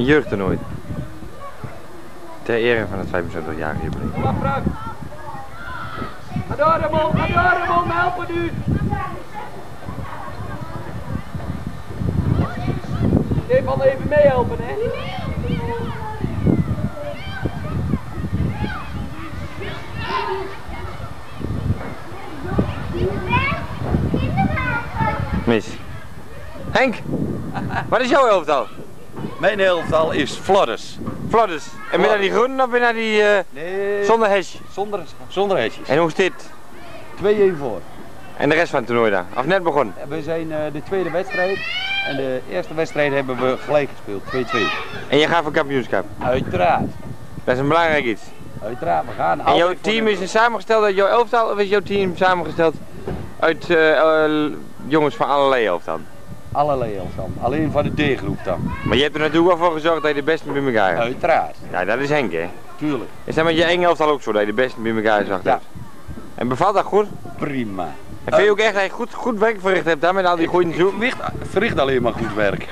Een jeugdtoernooi. Ter ere van het 75-jarige jubileum. Kom op, Frank! Ga door, Ramon, helpen nu! Stefan, even meehelpen, hè? Mis. Henk, wat is jouw elftal? Mijn elftal is Flodders. Flodders. En ben je naar die groene of ben je naar die Nee, zonder hesje? zonder hesjes. En hoe is dit? 2-1 voor. En de rest van het toernooi dan? Of net begonnen? We zijn de tweede wedstrijd en de eerste wedstrijd hebben we gelijk gespeeld, 2-2. En je gaat voor kampioenschap? Uiteraard. Dat is een belangrijk iets. Uiteraard, we gaan En jouw team is samengesteld uit jouw elftal of is jouw team samengesteld uit jongens van allerlei elftallen? allerlei elftallen, alleen van de D-groep dan. Maar je hebt er natuurlijk wel voor gezorgd dat je de beste bij elkaar hebt. Uiteraard. Ja, dat is Henk, hè? Tuurlijk. Is dat met je enge elftal ook zo, dat je de beste bij elkaar zag? Ja. En bevalt dat goed? Prima. En vind je ook echt dat je goed werk verricht hebt daar met al die goede zoek? Verricht alleen maar goed werk.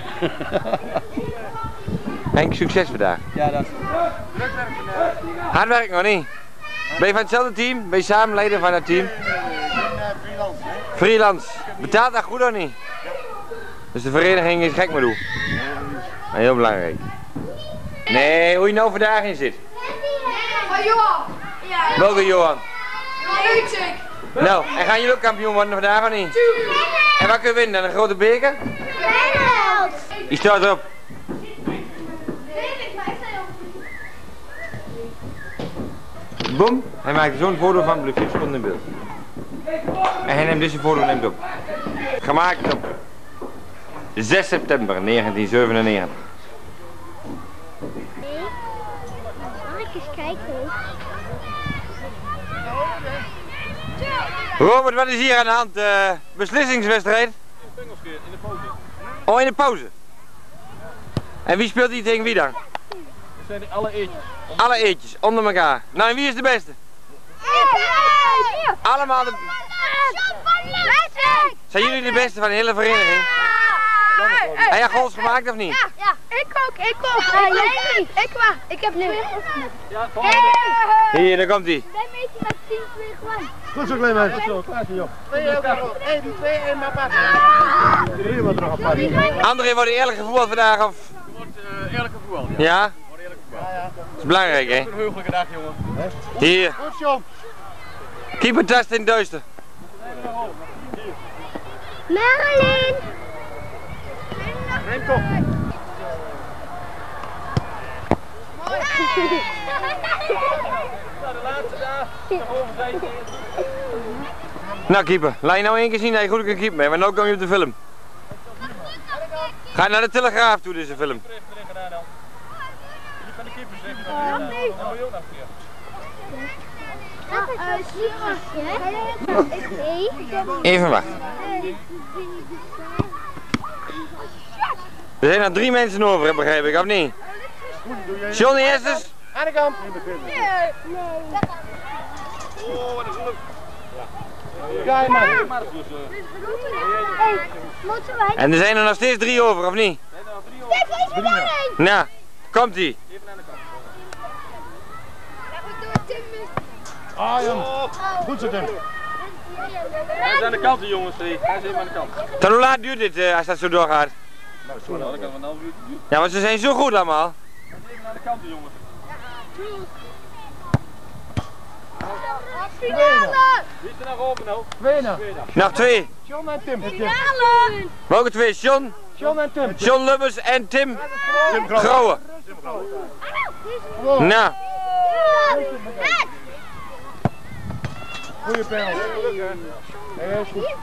Henk, succes vandaag. Ja, dat. Hard werken of niet? Ben je van hetzelfde team? Ben je samen leden van het team? Freelance. Freelance. Betaalt dat goed of niet? Dus de vereniging is gek met hoe? Heel belangrijk. Nee, hoe je nou vandaag in zit. Van Johan! Ja, Welke Johan? Leuk. Nou, en gaan jullie ook kampioen worden vandaag of niet? En wat kun je winnen dan? Een grote beker? Die staat erop. Boom, hij maakt zo'n foto van, blijft 5 seconden in beeld. En hij neemt deze foto neemt op. Gemaakt op 6 september 1997. Mag ik eens kijken? Robert, wat is hier aan de hand? Beslissingswedstrijd? In de pauze. Oh, in de pauze. En wie speelt die tegen wie dan? Dat zijn alle eetjes. Alle eetjes, onder elkaar. Nou, en wie is de beste? Allemaal de... Zijn jullie de beste van de hele vereniging? Heb jij goals gemaakt of niet? Ja, ik ook. Ik heb nu. Ja, Hier, daar komt hij. Wij meten met 10-2 gewonnen. Goed zo, klein meisje. zo, klaar joh. 1-2 en maar apart. Hier maar terug apart. André, wordt eerlijk gevoeld vandaag of? Het wordt eerlijke voetbal. Ja. Ja? Het wordt eerlijke voetbal. Dat is belangrijk, hè? Een heugelijke dag, jongen. Hier. Goed, John. Keeper test in het duister. Marilyn! Neem kop. Nou, de laatste daar. Nog over 5 keer. Nou, keeper, laat je nou één keer zien dat je goed kan keepen, want nu kom je op de film. Ga naar de Telegraaf toe, deze film. Erin gedaan dan. Die van de keepers zeggen dan. Dan moet je ook nog een keer. Even wachten. Er zijn nog 3 mensen over, begrijp ik, of niet? Johnny Estes? Aan de kant. Oh, wat een geluk. Ga je maar. Moeten wij? En er zijn er nog steeds 3 over, of niet? Nou, komt ie. Ah, Jan. Goed zo, Tim. Hij is aan de kant, jongens. Hij is even aan de kant. Tot hoe laat duurt dit als dat zo doorgaat? Nou, dat kan van een half uur. Ja, want ze zijn zo goed allemaal. Even aan de kant, jongens. Wie is er nog open nou? Tweede. Nog 2. John en Tim. Welke 2? John? John en Tim. John Lubbers en Tim Tim Grouwen. Nou, Goeie panel. Hey, is goed.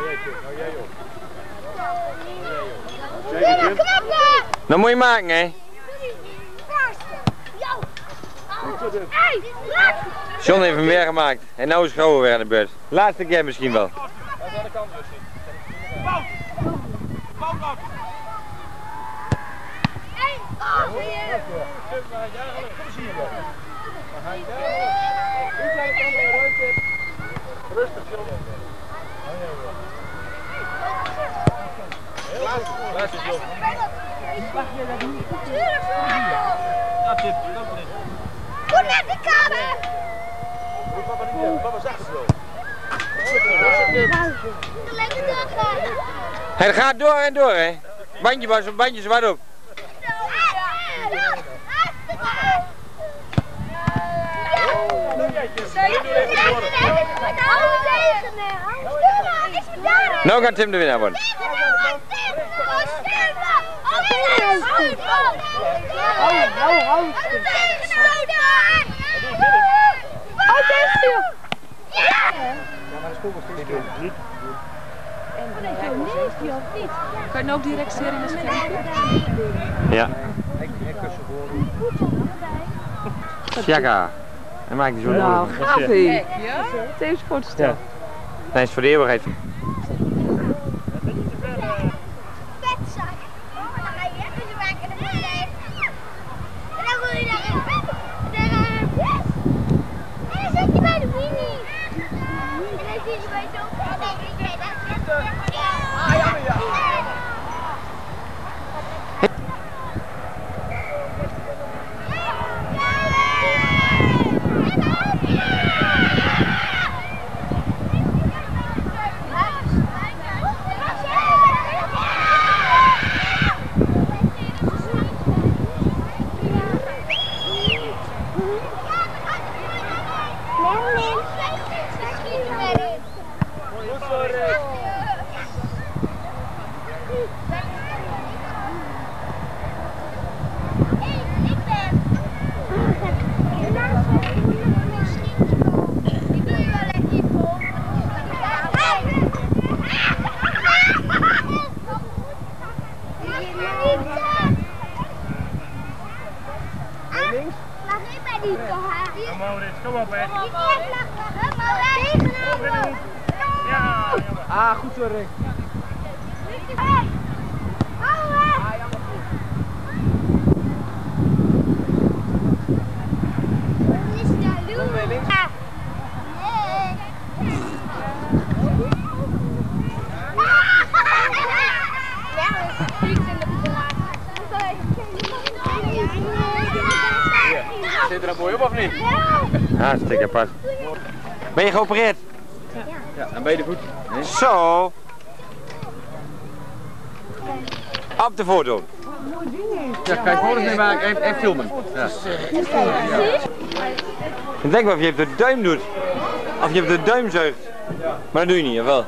dat moet je maken, hè? John heeft hem weer gemaakt. En nou is Grouwen weer aan de beurt. Laatste keer misschien wel. Hij is aan de kant, dus. Rustig, John. Laatste, John. Hij gaat door en door, hè. Bandje zwart op. Nou gaat Tim de winnaar worden. Kan je ook direct serie met Ja. Sjaka. En maak die zo Nou, gaaf hé. Tevens foto's. Ja. Nee, is voor de eeuwigheid. Kom op, hè. Ah, goed zo, Rick. Zit er een mooi op of niet? Hartstikke pas. Ben je geopereerd? Ja, en bij de voet. Nee. Zo. Op de foto. Ja, kan je foto's mee maken en filmen. Ja. Ik denk wel of je op de duim doet. Of je op de duim zuigt. Maar dat doe je niet, of wel?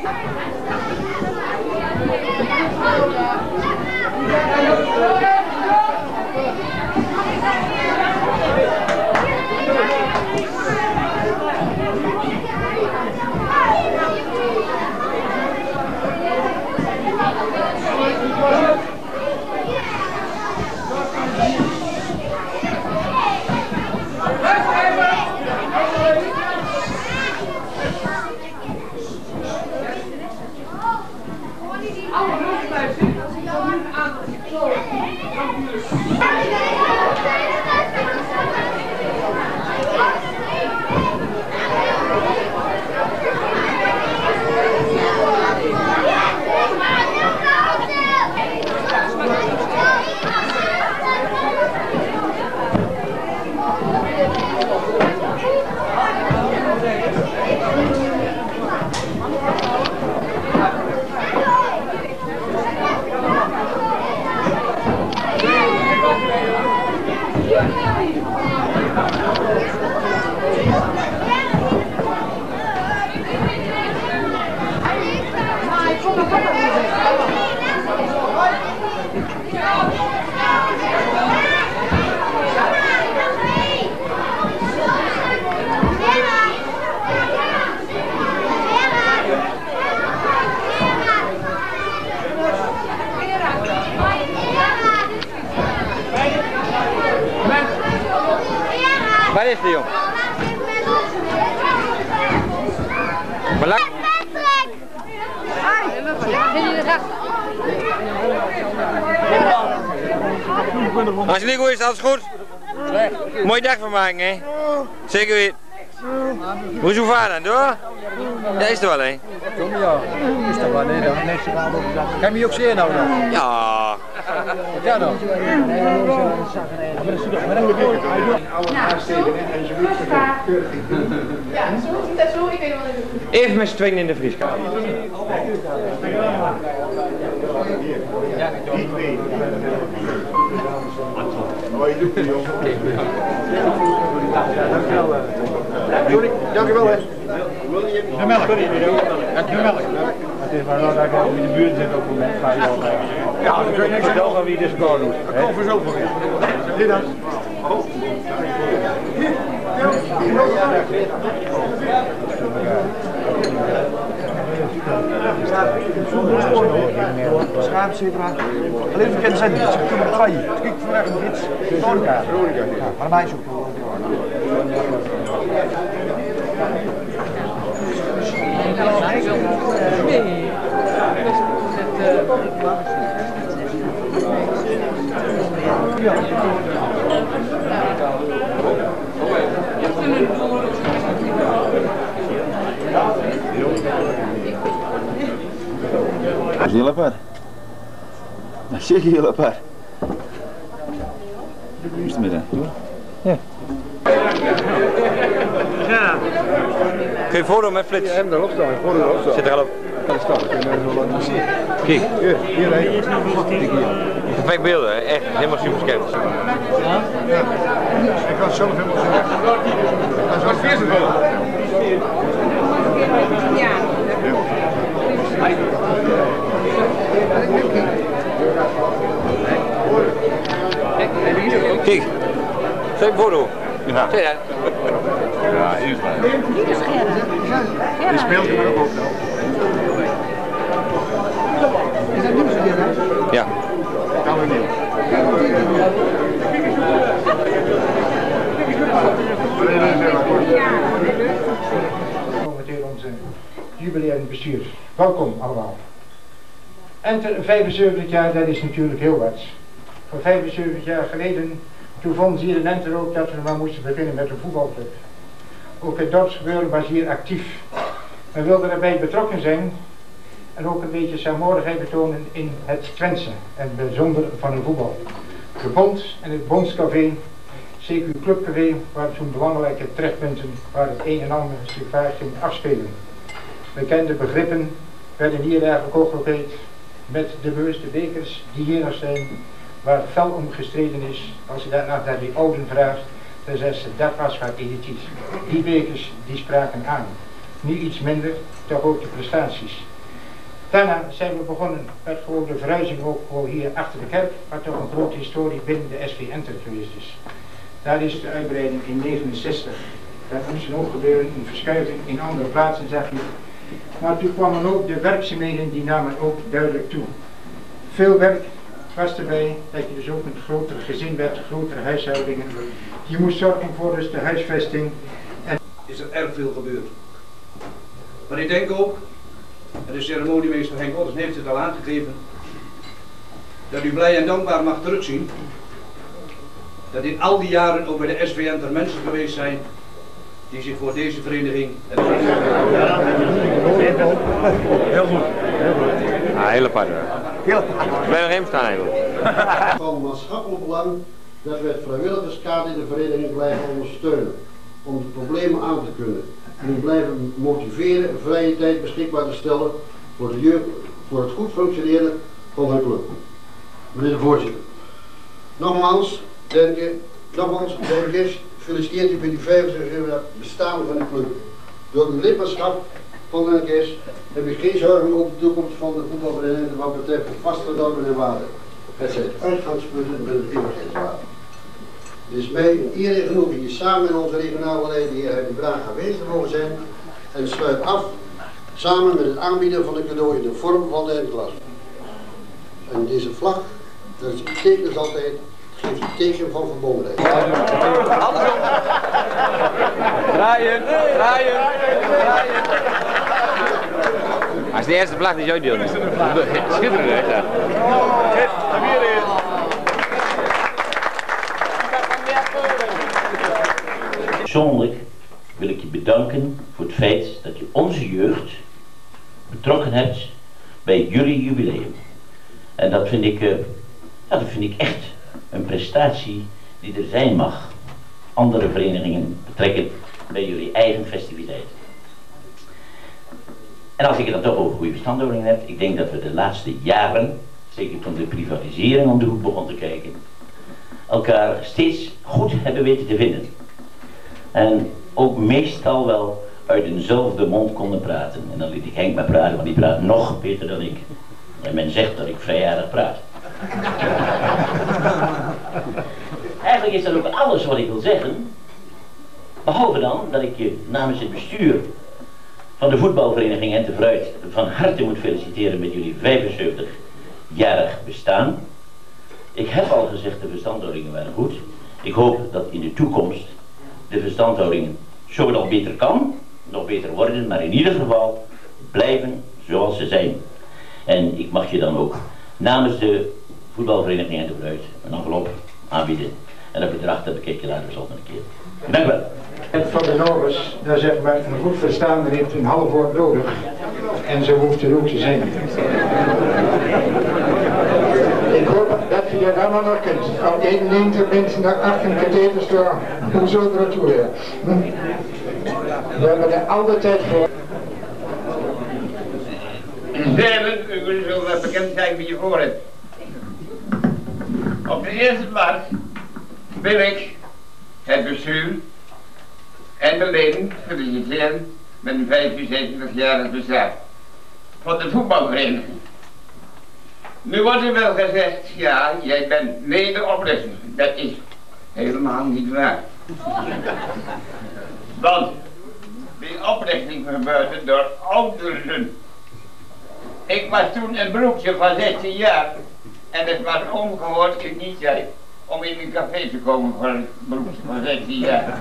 Waar is die, jong? Als het niet goed is, alles goed. Mooie dag van maken, hè? Zeker weer. Hoe is uw vader, door? Ja, is er wel, hè? Kom ja, is dat wel, nee, dan. Kan je me ook zien nou dan? Ja. Ja dan. Ja, zo, ik weet nog wel even. Even met z'n tweeën in de vrieskamer. Dank u wel, hè. De melk. De melk. Het is maar zo dat ik in de buurt zit op het moment. Ja, dan kun je niks vertellen wie de score doet. Dat komt vanzelf voor je. Dit dan. Schaapzebra. Alleen bekend zijn niet. Ze kunnen draaien. Kijk vandaag nog iets. Veronica. Ja, maar mij zoekt. Nee. Dat is heel apart. Dat is zeker heel apart. Moest met dat, hoor. Ja. Kun je een foto met flits? Ja, hem erop staan. Gewoon erop staan. Zit er al op. Dat staat. Kun je zo laten zien. Kijk. Hier, Perfect beelden, hè? Echt helemaal super scherp. Ik ga het zelf helemaal zien. Dat is wat vies het wel. Kijk. Zeg een foto. Ja. Zie je dat? Ja, eerst maar. Die speelt er ook op. Is dat nieuws hier, hè? Ja. Kan we niet. Momenteel onze jubileum bestuur. Welkom allemaal. En 75 jaar, dat is natuurlijk heel wat. Voor 75 jaar geleden, toen vonden ze hier in Enter ook dat we maar moesten beginnen met een voetbalclub. Ook het dorpsgebeuren was hier actief. We wilden erbij betrokken zijn en ook een beetje saamhorigheid betonen in het Twentse en bijzonder van het voetbal. De Bond en het Bondscafé, CQ Clubcafé, waren toen belangrijke trefpunten waar het een en ander zich vaak ging afspelen. Bekende begrippen werden hier eigenlijk ook gegeven met de bewuste bekers die hier nog zijn, waar fel om gestreden is. Als je daarna naar die ouden vraagt, dan zeggen ze dat was wat elitiet. Die bekers die spraken aan. Niet iets minder, toch ook de prestaties. Daarna zijn we begonnen met gewoon de verhuizing ook gewoon hier achter de kerk, wat toch een grote historie binnen de SV Enter geweest is. Daar is de uitbreiding in 1969. Dat moest ook gebeuren, een verschuiving in andere plaatsen, zeg je. Maar toen kwamen ook de werkzaamheden, die namen ook duidelijk toe. Veel werk was erbij, dat je dus ook met groter gezin werd, grotere huishoudingen. Je moest zorgen voor dus de huisvesting. En is er erg veel gebeurd. Maar ik denk ook, en de ceremoniemeester Henk Otters heeft het al aangegeven, dat u blij en dankbaar mag terugzien dat in al die jaren ook bij de SV Enter mensen geweest zijn die zich voor deze vereniging en heel goed. Ah, hele apart. Blijf nog even staan eigenlijk. Van maatschappelijk belang dat we het vrijwilligerskader in de vereniging blijven ondersteunen, om de problemen aan te kunnen. En die blijven motiveren vrije tijd beschikbaar te stellen voor de jeugd, voor het goed functioneren van hun club. Meneer de voorzitter, nogmaals, gefeliciteerd u met die 75 jaar bestaan van de club. Door uw lidmaatschap van de NKS heb ik geen zorgen over de toekomst van de voetbalvereniging wat betreft de vaste normen en waarden. Het zijn uitgangspunten met het eeuwigheidswaarde. Het is mij een eer en genoegen hier samen met onze regionale leider, de heer Heidi Braak, aanwezig te mogen zijn en sluit af samen met het aanbieden van een cadeau in de vorm van de eindklas. En deze vlag, dat is betekenis altijd, geeft een teken van verbondenheid. Draaien, draaien, draaien. Hij is de eerste vlag die je uitdeelt. Schitterend, hè? Persoonlijk wil ik je bedanken voor het feit dat je onze jeugd betrokken hebt bij jullie jubileum. En dat vind ik Ja, dat vind ik echt een prestatie die er zijn mag. Andere verenigingen betrekken bij jullie eigen festiviteit. En als ik het dan toch over goede verstandhouding heb, ik denk dat we de laatste jaren, zeker toen de privatisering om de hoek begon te kijken, elkaar steeds goed hebben weten te vinden. En ook meestal wel uit eenzelfde mond konden praten. En dan liet ik Henk maar praten, want die praat nog beter dan ik. En men zegt dat ik vrij aardig praat. Eigenlijk is dat ook alles wat ik wil zeggen. Behalve dan dat ik je namens het bestuur van de voetbalvereniging Ente Fruit van harte moet feliciteren met jullie 75-jarig bestaan. Ik heb al gezegd, de verstandhoudingen waren goed. Ik hoop dat in de toekomst de verstandhoudingen zo nog beter kan, nog beter worden, maar in ieder geval blijven zoals ze zijn. En ik mag je dan ook namens de voetbalvereniging Ente Fruit een envelop aanbieden. En dat bedrag dat bekijk je later zelf nog een keer. Dank u wel. Van de Norris, daar zeg maar, een goed verstaander heeft een half woord nodig. En zo hoeft het ook te zijn. Ik hoop dat je dat allemaal nog kunt. Van 91 mensen naar 88 staan. Hoe zou dat toe weer? We hebben er altijd tijd voor. Heren, u zult bekend zijn wie je voor hebt. Op de eerste plaats wil ik het bestuur en de leden feliciteren met een 75-jarig bestaan van de voetbalvereniging. Nu wordt er wel gezegd, ja, jij bent mede-oprichter. Dat is helemaal niet waar. Want die oprichting gebeurde door ouderen. Ik was toen een broekje van 16 jaar en het was ongehoord in die tijd om in een café te komen voor een broekje van 16 jaar.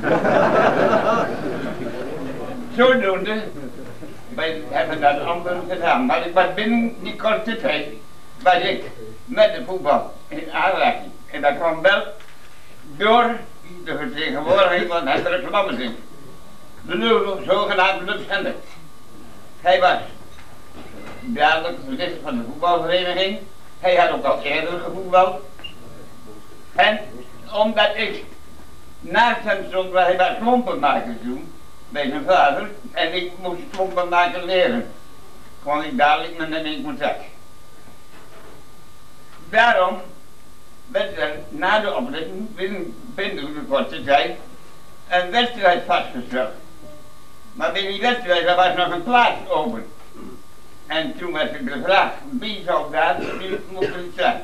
Zodoende, wij hebben dat anderen gedaan, maar ik was binnen die korte tijd, was ik met de voetbal in aanraking. En dat kwam wel door de vertegenwoordiging van Hendrik Lammensink, de zogenaamde Lupsender. Hij was dadelijk voorzitter van de voetbalvereniging. Hij had ook al eerder gevoetbald. En omdat ik naast hem stond, waar hij was klompenmaker toen, bij zijn vader, en ik moest klompenmaker leren, kwam ik dadelijk met hem in contact. Daarom werd er na de oprichting binnen de korte tijd een wedstrijd vastgesteld. Maar bij die wedstrijd er was nog een plaats open. En toen werd er de vraag, wie zou daar moeten zijn?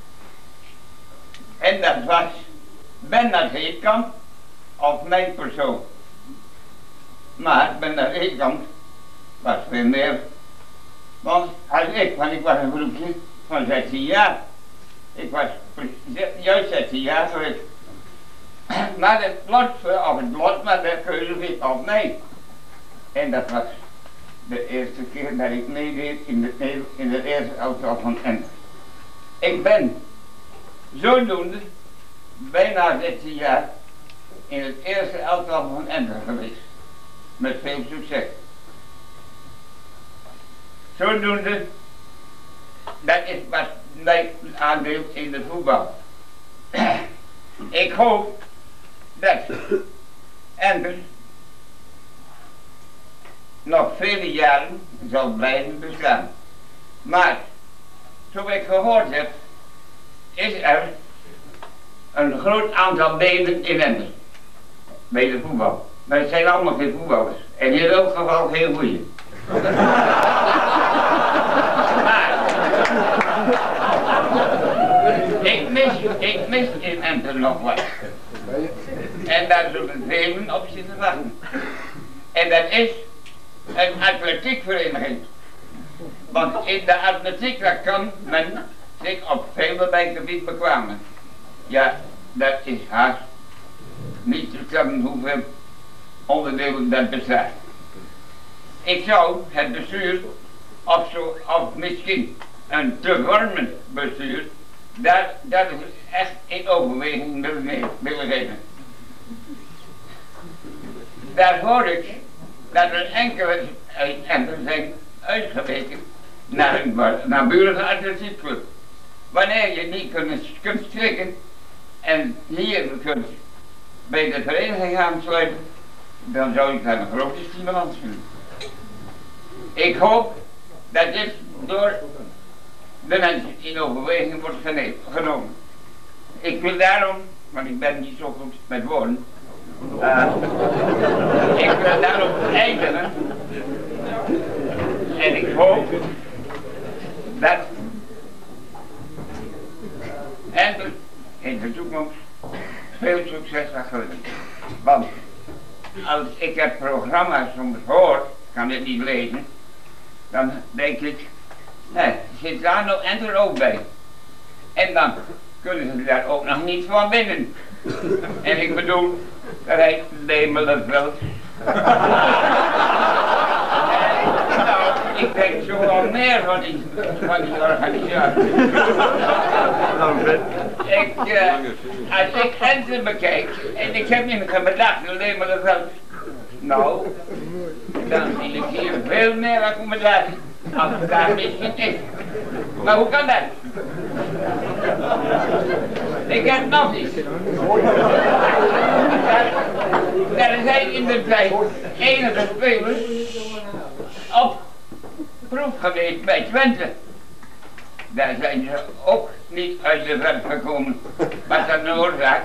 En dat was Bernard Heetkamp of mijn persoon. Maar Bernard Heetkamp was veel meer. Want ik was een groepje van 16 jaar. Ik was juist 16 jaar geweest. Maar het lot, maar de keuze viel op mij. En dat was de eerste keer dat ik meedeed in het eerste elftal van Ente. Ik ben zodoende bijna 16 jaar in het eerste elftal van Ente geweest. Met veel succes. Zodoende, dat is wat mijn aandeel in de voetbal. Ik hoop dat Ente nog vele jaren zal blijven bestaan. Maar, zoals ik gehoord heb, is er een groot aantal leden in Ente bij de voetbal. Maar het zijn allemaal geen voetballers. En in elk geval geen goeie. Maar ik mis in Ente nog wat. En daar zullen velen op zitten wachten. En dat is een atletiekvereniging. Want in de atletiek kan men zich op veelderlei gebied bekwamen. Ja, dat is haast niet te stellen hoeveel onderdelen dat bestaat. Ik zou het bestuur, of misschien een te vormen bestuur, dat is echt in overweging willen geven. Daar hoor ik dat er enkele Enten zijn uitgeweken naar een naburige atletiekclub. wanneer je niet kunt strikken en hier kunt bij de vereniging aansluiten, dan zou ik daar een grote stimulans vinden. Ik hoop dat dit door de mensen in overweging wordt genomen. Ik wil daarom, want ik ben niet zo goed met woorden, ik wil daarop eindigen en ik hoop dat en in de toekomst veel succes gaat gelukken. Want als ik het programma soms hoor, kan het niet lezen, dan denk ik, nee, zit daar nog en er ook bij. En dan kunnen ze daar ook nog niet van winnen. En ik bedoel, dat heet Lemelenveld. Nou, ik denk zo wel meer van die organisatie. Als ik Enten bekijk, en ik heb niet bedacht, de Lemelenveld. Nou, dan zie ik hier veel meer accommodatie. Als het daar misschien is. Maar hoe kan dat? Ik heb nog iets. Er zijn in de tijd enige spelers op proef geweest bij Twente. Daar zijn ze ook niet uit de verf gekomen. Wat dat een oorzaak?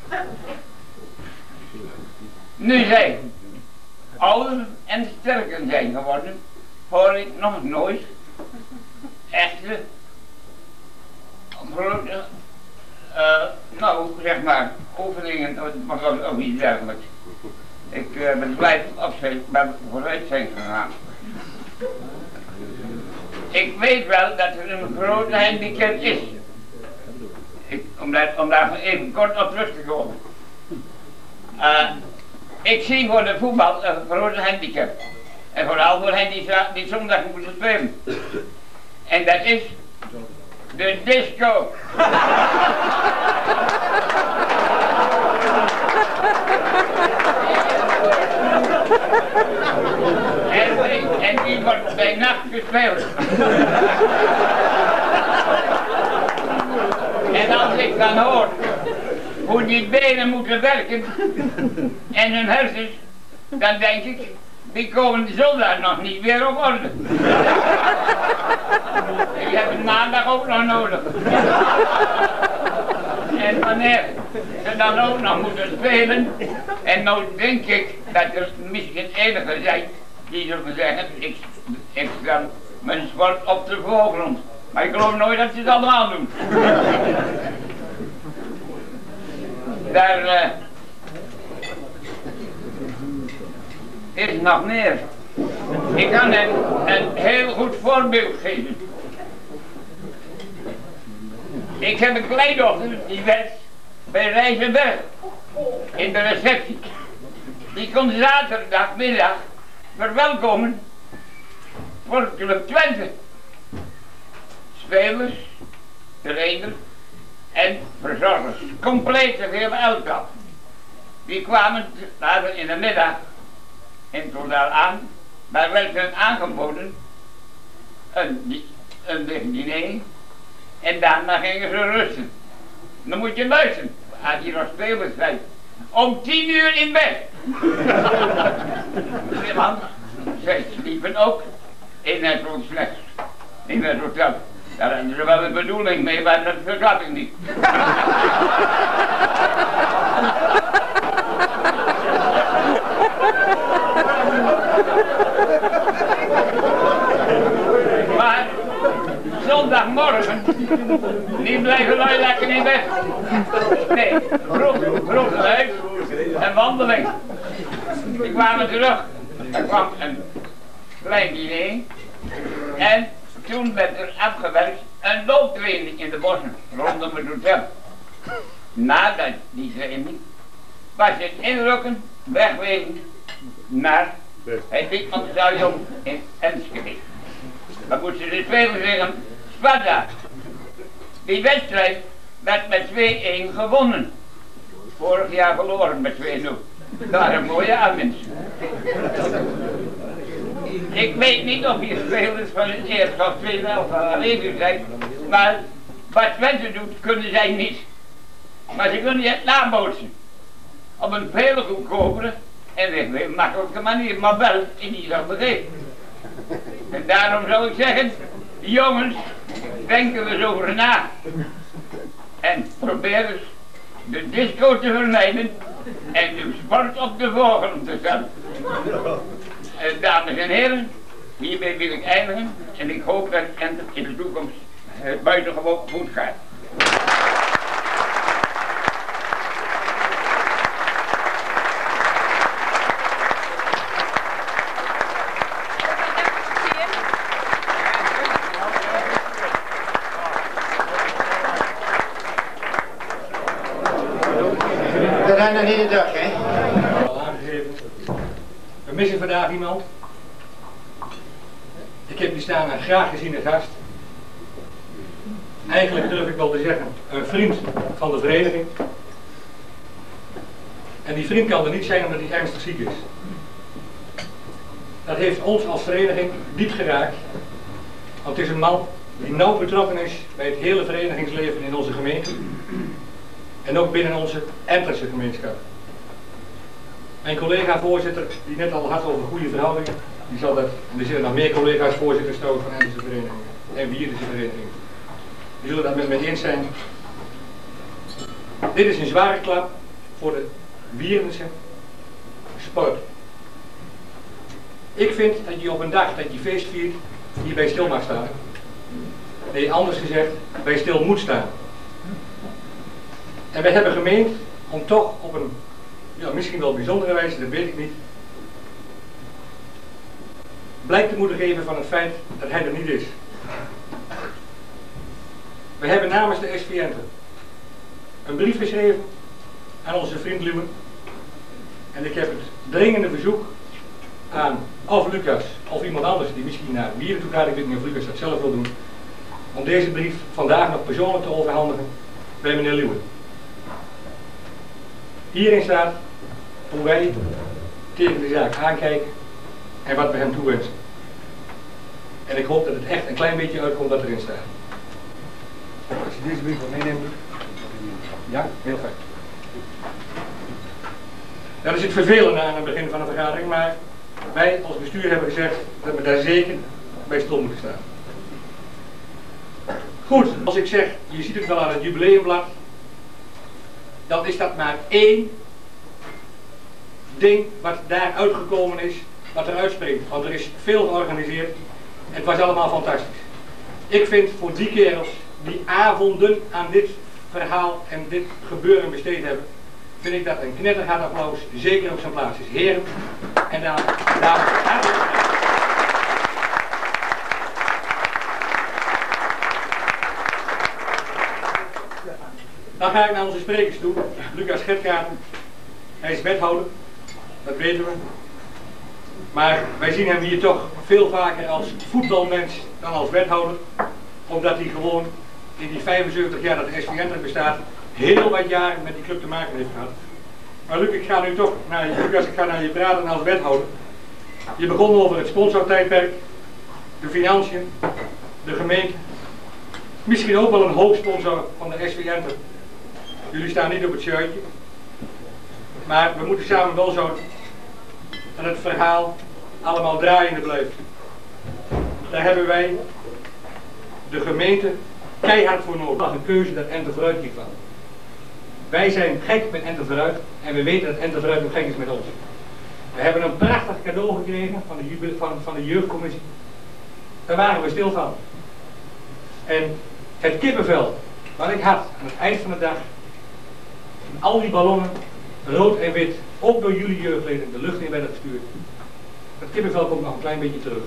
Nu zij ouder en sterker zijn geworden, hoor ik nog nooit echte grote, nou zeg maar, oefeningen of iets dergelijks. Ik ben blij of ze vooruit zijn gegaan. Ik weet wel dat er een grote handicap is. Om daar even kort op terug te komen. Ik zie voor de voetbal een grote handicap. En vooral voor hen die zondag moeten spelen. En dat is de disco. En die wordt bij nacht gespeeld. En als ik dan hoor hoe die benen moeten werken en hun hersens, dan denk ik, die komen zondag nog niet weer op orde. Ik heb het maandag ook nog nodig. En wanneer ze dan ook nog moeten spelen, en nou denk ik dat er misschien enige zijn die zullen zeggen, ik stel mijn sport op de voorgrond. Maar ik geloof nooit dat ze het allemaal doen. Daar is nog meer. Ik kan een heel goed voorbeeld geven. Ik heb een kleindochter die werd bij Rijzenberg in de receptie. Die kon zaterdagmiddag verwelkomen voor Club Twente. Spelers, trainer en verzorgers. Compleet de hele elftal. Die kwamen later in de middag in totaal aan. Daar werd hun aangeboden een diner. En daarna gingen ze rusten. Dan moet je luisteren. Als hier nog spelers zijn. Om 10 uur in bed. Want zij sliepen ook in het hotel. In het hotel. Daar hadden ze wel een bedoeling mee, maar dat verklap ik niet. Maar zondagmorgen niet blijven lui lekker in bed. Nee, vroeg uit, een wandeling. Ik kwam terug. Er kwam een klein diner. En toen werd er afgewerkt een looptraining in de bossen rondom het hotel. Nadat die training was het inrukken wegwezen naar het Wietmanstadion in Enschede. Dan moesten de spelers zeggen, Sparta. Die wedstrijd werd met 2-1 gewonnen. Vorig jaar verloren met 2-0. Dat waren mooie aanwinst. Ik weet niet of hier spelers van het eerste of tweede elftal aanwezig zijn, maar Wat Twente doet, kunnen zij niet. Maar ze kunnen het nabootsen. Op een veel goedkopere en weer makkelijke manier, maar wel in ieder begreep. En daarom zou ik zeggen, jongens, denken we eens over na. En probeer eens de disco te vermijden en uw sport op de voorgrond te stellen. Dames en heren, hiermee wil ik eindigen en ik hoop dat het in de toekomst buitengewoon goed gaat. We zijn er niet de dag, hè? Al aangegeven. We missen vandaag iemand. Ik heb hier staan een graag geziene gast. Eigenlijk durf ik wel te zeggen, een vriend van de vereniging. En die vriend kan er niet zijn omdat hij ernstig ziek is. Dat heeft ons als vereniging diep geraakt. Want het is een man die nauw betrokken is bij het hele verenigingsleven in onze gemeente. En ook binnen onze Enterse gemeenschap. Mijn collega-voorzitter, die net al had over goede verhoudingen, die zal dat, en er zitten nog meer collega's voorzitters van Enterse verenigingen en Wierdense verenigingen. Die zullen dat met mij eens zijn. Dit is een zware klap voor de Wierdense sport. Ik vind dat je op een dag dat je feest viert, hierbij stil mag staan. Nee, anders gezegd, bij stil moet staan. En wij hebben gemeend om toch op een, ja, misschien wel bijzondere wijze, dat weet ik niet, blijk te moeten geven van het feit dat hij er niet is. We hebben namens de SV Enter een brief geschreven aan onze vriend Luwen. En ik heb het dringende verzoek aan of Lucas of iemand anders die misschien naar Wierden toe gaat, ik weet niet of Lucas dat zelf wil doen, om deze brief vandaag nog persoonlijk te overhandigen bij meneer Luwen. Hierin staat hoe wij tegen de zaak aankijken en wat we hem toewensen. En ik hoop dat het echt een klein beetje uitkomt wat erin staat. Als je deze brief wil meenemen. Ja, heel fijn. Dat is het vervelende aan het begin van de vergadering, maar wij als bestuur hebben gezegd dat we daar zeker bij stil moeten staan. Goed, als ik zeg, je ziet het wel aan het jubileumblad, dan is dat maar één ding wat daar uitgekomen is, wat eruit springt. Want er is veel georganiseerd. Het was allemaal fantastisch. Ik vind voor die kerels die avonden aan dit verhaal en dit gebeuren besteed hebben, vind ik dat een knetterhard applaus zeker op zijn plaats is. Heren en dames, hartelijk dank. Dan ga ik naar onze sprekers toe. Lucas Getkaarten. Hij is wethouder, dat weten we. Maar wij zien hem hier toch veel vaker als voetbalmens dan als wethouder. Omdat hij gewoon in die 75 jaar dat de SV Enter bestaat, heel wat jaren met die club te maken heeft gehad. Maar Luc, ik ga nu toch naar je, Lucas, ik ga naar je praten als wethouder. Je begon over het sponsortijdperk, de financiën, de gemeente. Misschien ook wel een hoofdsponsor van de SV Enter. Jullie staan niet op het shirtje. Maar we moeten samen wel zorgen dat het verhaal allemaal draaiende blijft. Daar hebben wij de gemeente keihard voor nodig. Een keuze dat Enter vooruit kiest van. Wij zijn gek met Enter vooruit en we weten dat Enter vooruit nog gek is met ons. We hebben een prachtig cadeau gekregen van de jeugdcommissie. Daar waren we stil van. En het kippenvel wat ik had aan het eind van de dag, al die ballonnen, rood en wit, ook door jullie jeugdleden, de lucht in werden gestuurd. Het kippenvel komt nog een klein beetje terug.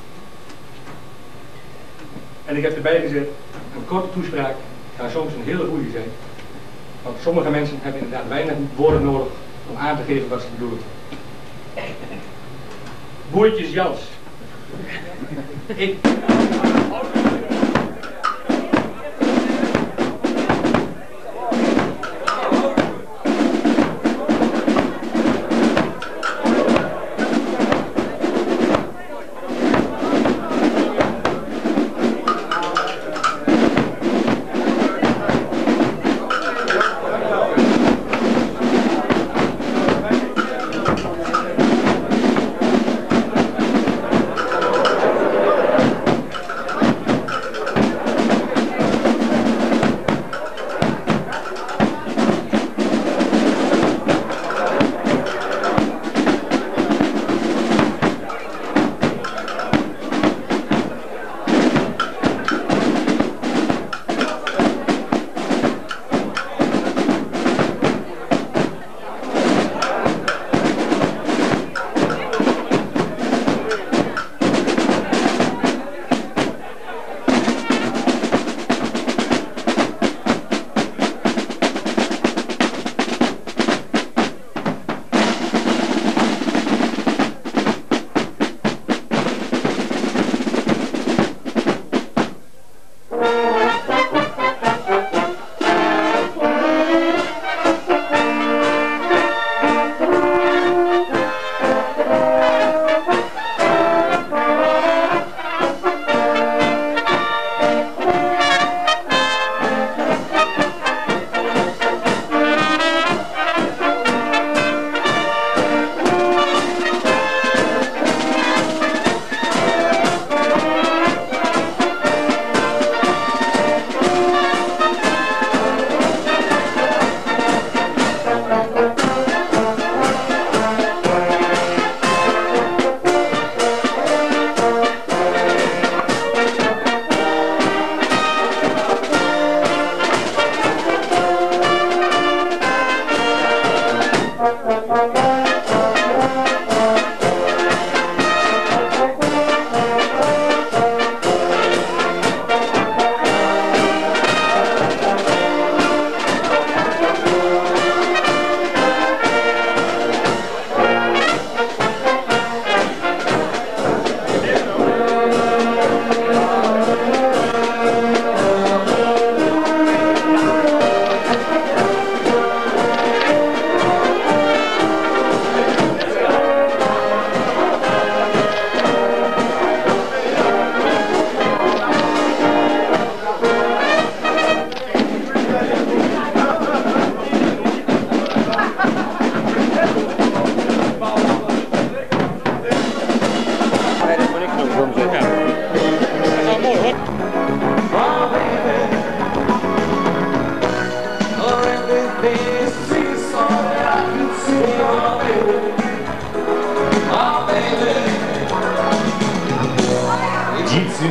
En ik heb erbij gezet, een korte toespraak kan soms een hele goede zijn. Want sommige mensen hebben inderdaad weinig woorden nodig om aan te geven wat ze bedoelen. Boertjes Jans. Ik...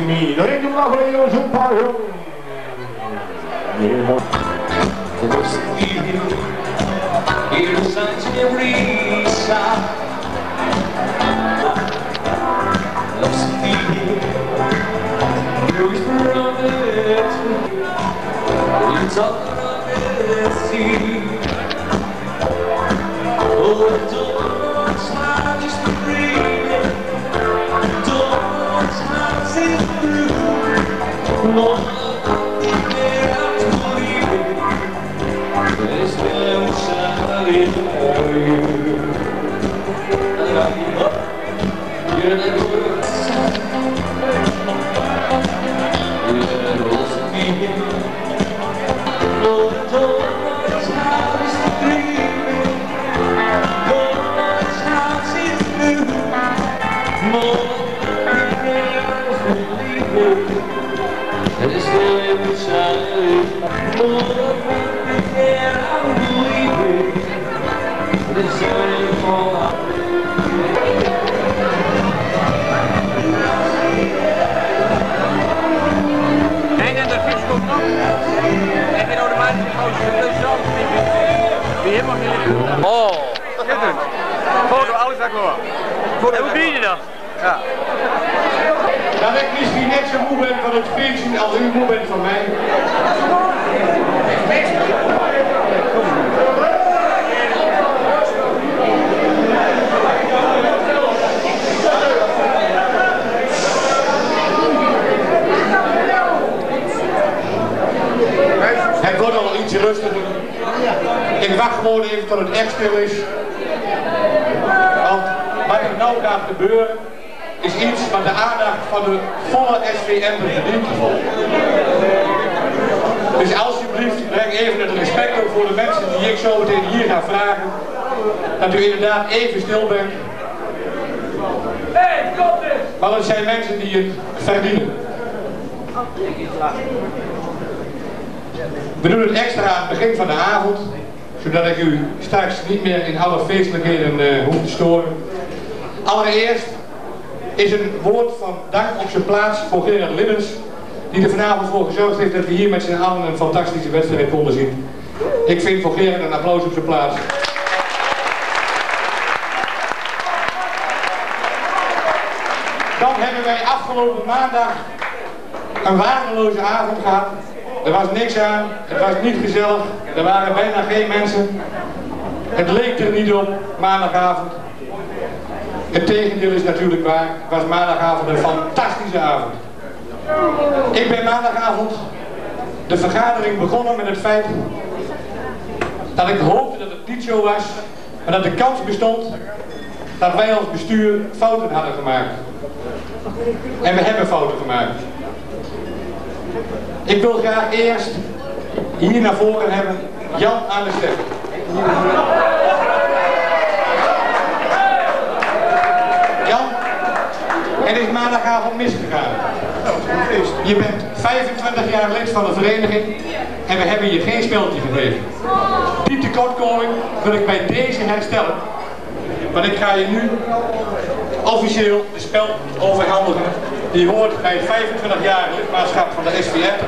me. Nog één keer maar voor jou, zo'n paar jongen. Here signs every side. Lost in you whisper of it. You talk of the sea. Oh, don't smile, just be breathing. Don't smile, see through. Lord, there's no shining for you. You're the good side. You're lost me. Lord, don't how is the dreaming. Don't how is blue. More than believing. There's no shining. More Nee, en de fiets komt nog. En geen automatische pauze. Dat is zelf. Die helemaal geen. Oh, schitterend. Foto, alles akkoord. En hoe doe je dat? Ja. Dat ik misschien net zo moe ben van het fietsen als u moe bent van mij. Het wordt al iets rustiger. Ik wacht gewoon even tot het echt stil is. Want wat er nou gaat gebeuren is iets wat de aandacht van de volle SVM verdient. Dus alsjeblieft breng even het respect op voor de mensen die ik zo meteen hier ga vragen. Dat u inderdaad even stil bent. Want het zijn mensen die het verdienen. We doen het extra aan het begin van de avond, zodat ik u straks niet meer in alle feestelijkheden hoef te storen. Allereerst is een woord van dank op zijn plaats voor Gerard Libbens, die er vanavond voor gezorgd heeft dat we hier met z'n allen een fantastische wedstrijd konden zien. Ik vind voor Gerard een applaus op zijn plaats. Dan hebben wij afgelopen maandag een waardeloze avond gehad. Er was niks aan, het was niet gezellig, er waren bijna geen mensen. Het leek er niet op, maandagavond. Het tegendeel is natuurlijk waar, het was maandagavond een fantastische avond. Ik ben maandagavond de vergadering begonnen met het feit dat ik hoopte dat het niet zo was, maar dat de kans bestond dat wij als bestuur fouten hadden gemaakt. En we hebben fouten gemaakt. Ik wil graag eerst hier naar voren hebben Jan aan de stem. Jan, het is maandagavond misgegaan. Je bent 25 jaar lid van de vereniging en we hebben je geen speeltje gegeven. Die tekortkoming wil ik bij deze herstellen. Want ik ga je nu officieel de speld overhandigen. Die hoort bij het 25 jaar lidmaatschap van de SVM.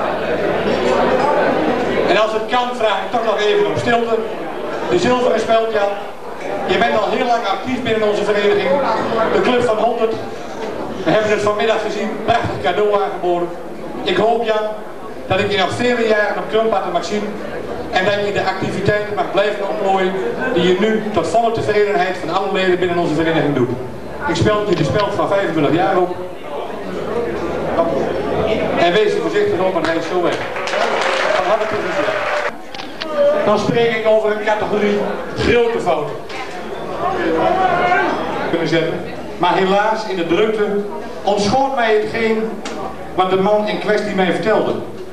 En als het kan vraag ik toch nog even om stilte. De zilveren speld, Jan. Je bent al heel lang actief binnen onze vereniging. De Club van 100. We hebben het vanmiddag gezien. Prachtig cadeau aangeboden. Ik hoop, Jan, dat ik je nog vele jaren op Krumpatten mag zien. En dat je de activiteiten mag blijven ontplooien die je nu tot volle tevredenheid van alle leden binnen onze vereniging doet. Ik speld je de speld van 25 jaar op. En wees er voorzichtig op, want hij is zo weg. Van harte gefeliciteerd. Dan spreek ik over een categorie grote fouten. Kunnen zetten. Maar helaas in de drukte ontschoot mij hetgeen wat de man in kwestie mij vertelde.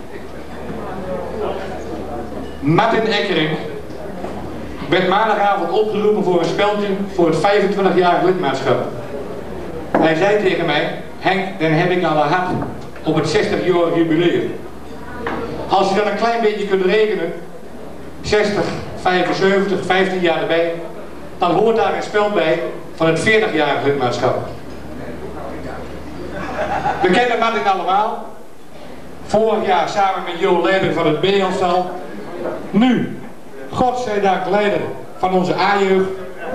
Martin Eckering werd maandagavond opgeroepen voor een speldje voor het 25-jarig lidmaatschap. Hij zei tegen mij, Henk, dan heb ik al gehad op het 60-jarig jubileum. Als je dan een klein beetje kunt rekenen, 60, 75, 15 jaar erbij, dan hoort daar een speld bij van het 40-jarig lidmaatschap. We kennen Martin allemaal. Vorig jaar samen met Jo leider van het B-elftal. Nu, godzijdank leider van onze A-jeugd.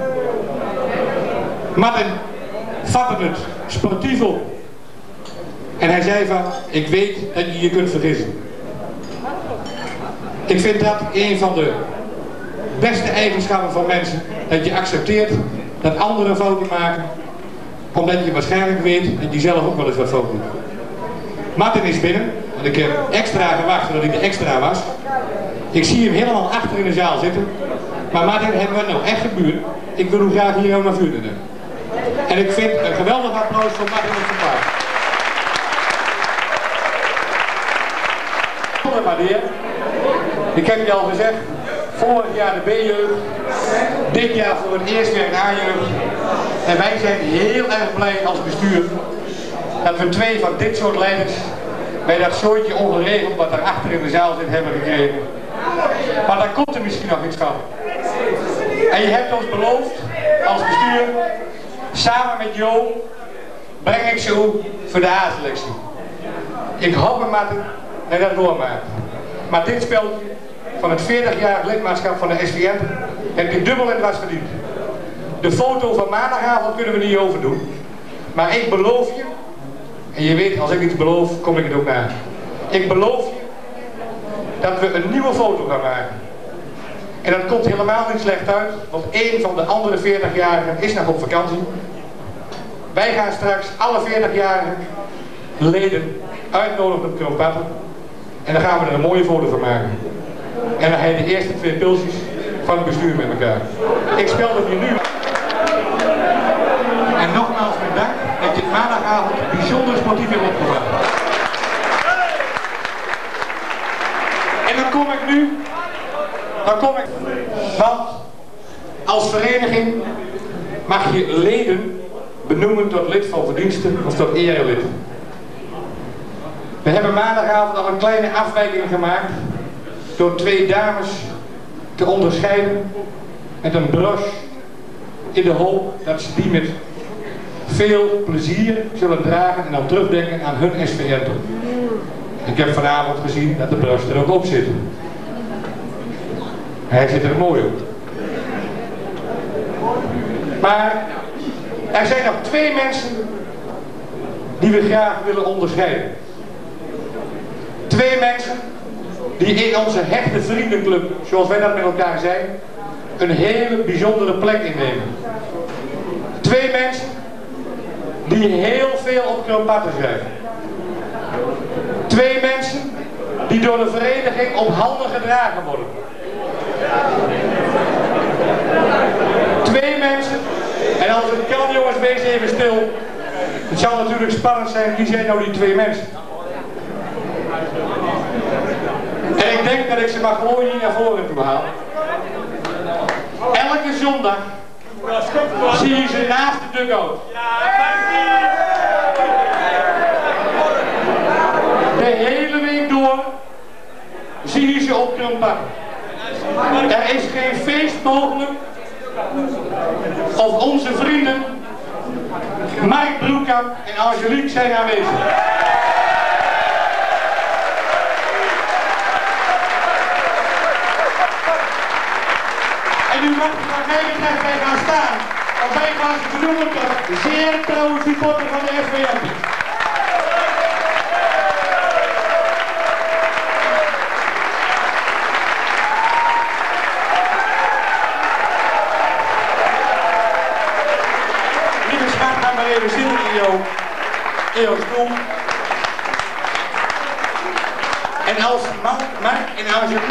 Martin vatte het sportief op. En hij zei van, ik weet dat je je kunt vergissen. Ik vind dat een van de beste eigenschappen van mensen. Dat je accepteert dat anderen fouten maken. Omdat je waarschijnlijk weet dat je zelf ook wel eens wat fout doet. Martin is binnen. Want ik heb extra gewacht voordat hij de extra was. Ik zie hem helemaal achter in de zaal zitten. Maar Martin, hebben we nou echt gebeurd? Ik wil u graag hier ook naar vuur nemen. En ik vind een geweldig applaus voor Martin op zijn paard. Ik heb je al gezegd, vorig jaar de B-jeugd, dit jaar voor het eerst weer de A-jeugd. En wij zijn heel erg blij als bestuur dat we 2 van dit soort leiders bij dat soortje ongeregeld wat daar achter in de zaal zit hebben gekregen. Maar dan komt er misschien nog iets van. En je hebt ons beloofd als bestuur, samen met Jo, breng ik ze op voor de A-selectie. Ik hoop maar dat dat doormaakt. Maar dit spel van het 40-jarig lidmaatschap van de SVN heb je dubbel en dwars verdiend. De foto van maandagavond kunnen we niet overdoen. Maar ik beloof je, en je weet als ik iets beloof, kom ik het ook na. Ik beloof je dat we een nieuwe foto gaan maken. En dat komt helemaal niet slecht uit, want één van de andere 40-jarigen is nog op vakantie. Wij gaan straks alle 40-jarige leden uitnodigen op Kroonpatten. En dan gaan we er een mooie foto van maken. En dan heb je de eerste 2 pilsjes van het bestuur met elkaar. Ik spel dat hier nu. En nogmaals bedankt dat je het maandagavond bijzonder sportief hebt opgevat. En dan kom ik nu. Want als vereniging mag je leden benoemen tot lid van verdiensten of tot erelid. We hebben maandagavond al een kleine afwijking gemaakt door 2 dames te onderscheiden met een broche in de hoop dat ze die met veel plezier zullen dragen en dan terugdenken aan hun SVN. Ik heb vanavond gezien dat de broche er ook op zit. Hij zit er mooi op. Maar er zijn nog 2 mensen die we graag willen onderscheiden. 2 mensen die in onze hechte vriendenclub, zoals wij dat met elkaar zijn, een hele bijzondere plek innemen. 2 mensen die heel veel op Kroonpatten schrijven. 2 mensen die door de vereniging op handen gedragen worden. 2 mensen, en als het kan jongens, wees even stil. Het zal natuurlijk spannend zijn, wie zijn nou die 2 mensen? En ik denk dat ik ze maar gewoon hier naar voren toe haal. Elke zondag zie je ze naast de dugout. De hele week door zie je ze op Kroonpatten. Er is geen feest mogelijk of onze vrienden Mark Broekkamp en Angelique zijn aanwezig. En u mag wat mij betreft bij gaan staan, want wij gaan ze benoemen tot zeer trouwe supporter van de SVN. Lieve schat, ga maar even zitten in jouw stoel. En als Mark en Angelique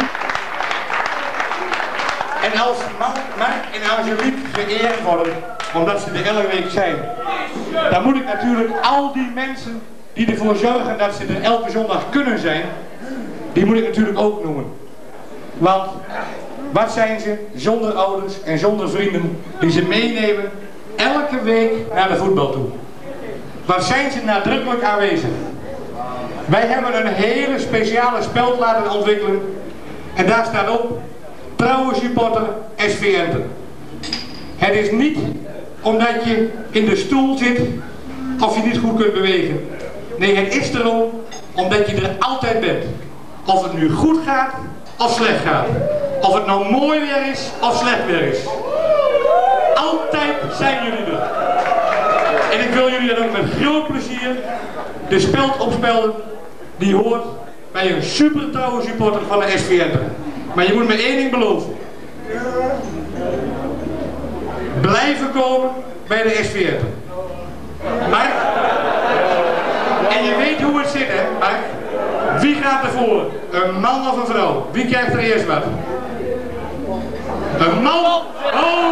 en Angelique geëerd worden, omdat ze er elke week zijn, dan moet ik natuurlijk al die mensen die ervoor zorgen dat ze er elke zondag kunnen zijn, die moet ik natuurlijk ook noemen. Want wat zijn ze zonder ouders en zonder vrienden die ze meenemen elke week naar de voetbal toe? Wat zijn ze nadrukkelijk aanwezig? Wij hebben een hele speciale speld laten ontwikkelen en daar staat op: trouwe supporter SVN. Het is niet omdat je in de stoel zit of je niet goed kunt bewegen. Nee, het is erom omdat je er altijd bent. Of het nu goed gaat of slecht gaat. Of het nou mooi weer is of slecht weer is. Altijd zijn jullie er. En ik wil jullie dan ook met groot plezier de speld opspelden die hoort bij een super trouwe supporter van de SV Enteren. Maar je moet me één ding beloven. Blijven komen bij de SV Enteren. Mark? En je weet hoe het zit, hè, Mark? Wie gaat ervoor? Een man of een vrouw? Wie krijgt er eerst wat? Een man? Oh!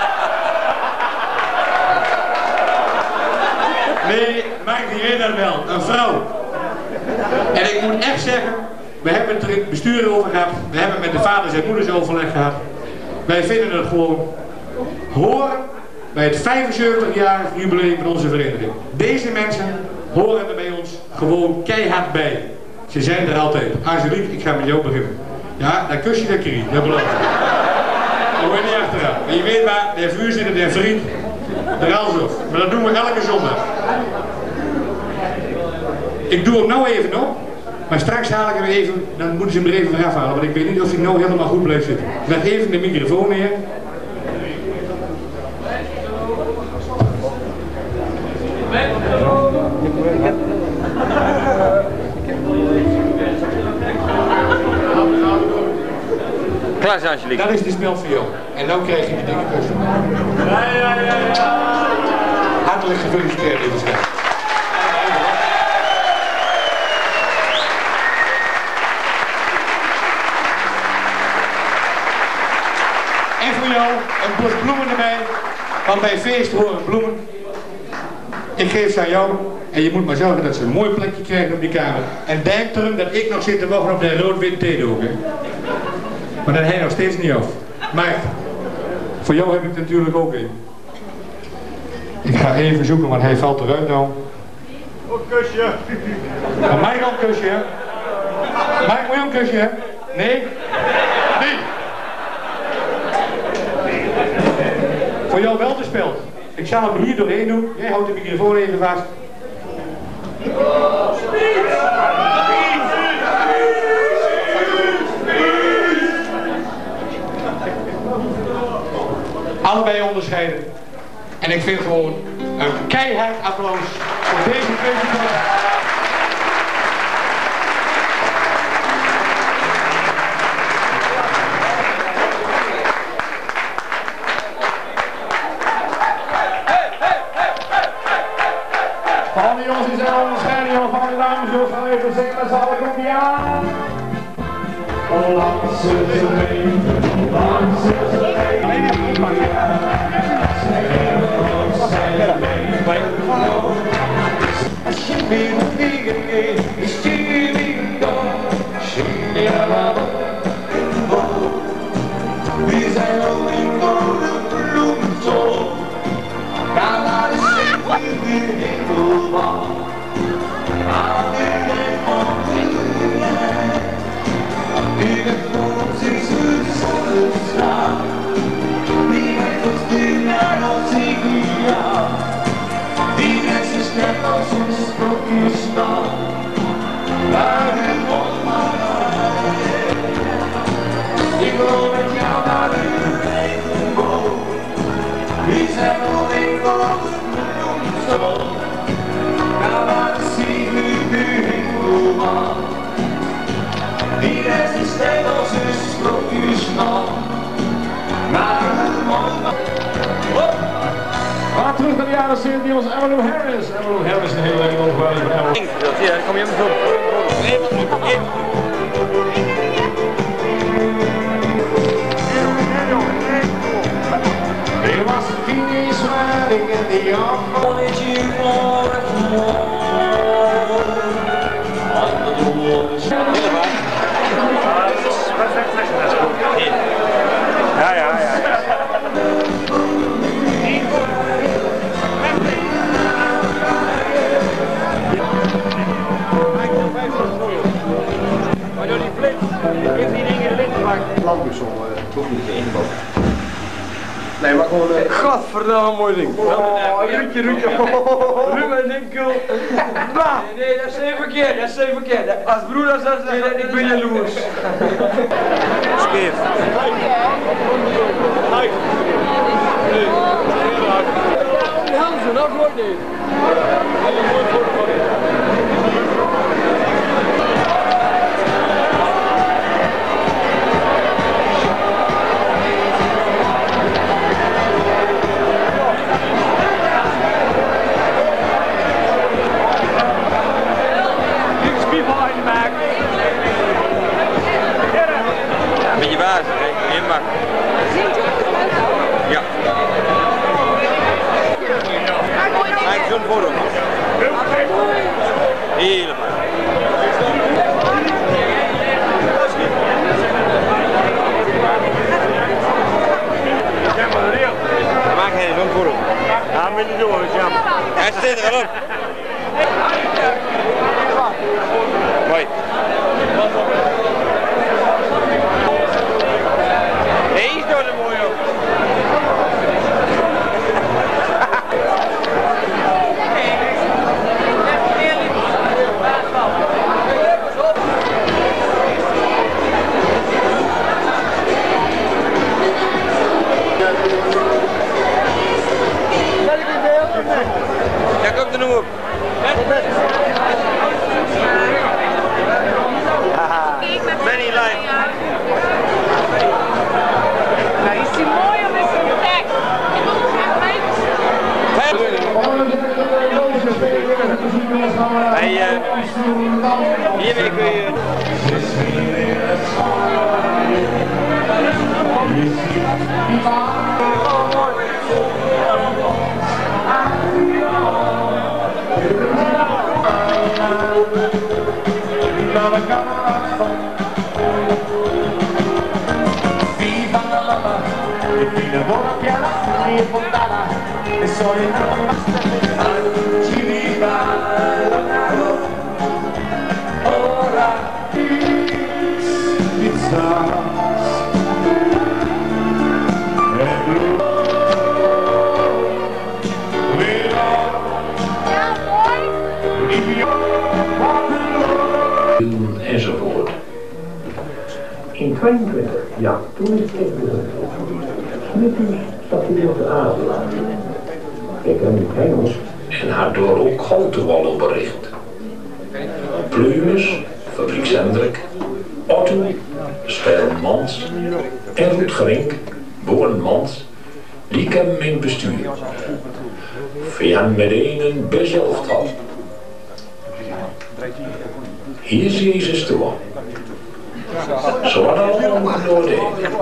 Nee, Mark die weet dat wel. Een vrouw. En ik moet echt zeggen, we hebben het er in het bestuur over gehad. We hebben met de vaders en moeders overleg gehad. Wij vinden het gewoon horen bij het 75-jarig jubileum van onze vereniging. Deze mensen horen er bij ons gewoon keihard bij. Ze zijn er altijd. Angelique, ik ga met jou beginnen. Ja, dan kus je de krie, dat beloof ik. Dan word je niet achteraan. En je weet maar, de vuur zit en vriend, er alles op. Maar dat doen we elke zondag. Ik doe hem nou even op, maar straks haal ik hem even, dan moeten ze hem er even vanaf halen, want ik weet niet of hij nou helemaal goed blijft zitten. Leg even de microfoon neer. Klaar, Angelique. Dat is de spel voor jou. En dan krijg je die dikke kus. Ja. Hartelijk gefeliciteerd, lieve schat. En voor jou een bos bloemen erbij, want bij feest horen bloemen. Ik geef ze aan jou en je moet maar zorgen dat ze een mooi plekje krijgen op die kamer. En denk erom dat ik nog zit te wachten op de rood-wit theedoek, hè. Maar dat hij nog steeds niet af. Maar voor jou heb ik natuurlijk ook een. Ik ga even zoeken, want hij valt eruit nou. Een kusje. Van mij ook een kusje, hè? Mike, moet je ook een kusje, hè? Nee? Nee! Voor jou wel de speld. Ik zal hem hier doorheen doen. Jij houdt de microfoon even vast. Allebei onderscheiden. En ik vind gewoon een keihard applaus voor deze twee supporters. Van die jongens die zijn onderscheiden, jongen, van de dames, jongens, gaan even zingen met z'n allen, komt die aan. Langs het leven, langs het leven. Alleen even oppakken. Als je weer een vliegen geeft, is je weer dan. We zijn al in voor de bloemzon. Ga naar de zee, weer hemelman. Aan de in het front is de zonnestraal. Die heeft ons nu naar ons ideaal. Die mens is net als een sprookjesnaal. Waar het nog maar uit. Ik wil met jou naar de regenboog. We zijn al een van de bloemzon. Ga maar zien nu hemelman. Die rest is net als een sprookjesman. Maar een mooi man. Maar terug naar de jaren 70 was Emmylou Harris. Emmylou Harris een heel erg ongevaarlijk van Emmylou. Ja, dan kom je hem zo. It was finish riding in the arm. Wanted you more and more. Under the water. Ja. Maar door die flits, is die dingen in de lint gemaakt. Landbussel, toch niet ingebouwd. Nee, maar gewoon... Gadverdamme mooi ding. Ruudje. Ruud en ik. winkel. Nee, dat is even verkeerd, dat is even verkeerd. Als broeder zou zeggen, ik ben jaloers. Scheef. Hansen, dat wordt niet. Een beetje basis, hè? Inbak. Ja. Maak zo'n foto. Helemaal. Dan maak hij zo'n foto. Ja, met die jongens, ja. Hij zit er al op. Mooi. Hij is door de mooie op. Daar komt er nog op. Benny live. Nou, is die mooi of is die gek? Ik wil nog even Hiermee kun je... Viva la lama, e fino a buona piana, e fontana, e sono in ci viva l'anaro, ora it's us, e blu, enzovoort. In 22, ja, toen is het echt begonnen. Nu zat hij op de avond. Ik heb nu Engels en haar door ook Galtewallen bericht. Plumes, fabriekshendrik, Otto, Stijlmans en Ruud Grink, Boornmans, die kennen mijn bestuur. Via meteen een bezelfd had. Hier is Jezus toe. Zo hadden we allemaal genoten.